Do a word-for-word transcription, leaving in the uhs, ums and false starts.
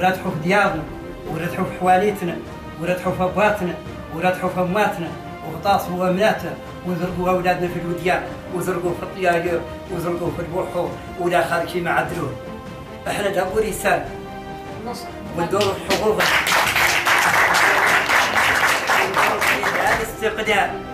وراتحوا في ديارنا، وراتحوا في حواليتنا، وراتحوا في ابواتنا، وراتحوا في امواتنا، وغطاسوا امناتنا، وزرقوا اولادنا في الوديان، وزرقوا في الطياير، وزرقوا في البحور، ولا خارجين ما عدلوه. احنا نبغوا رساله وندور في حقوقنا. الاستقلال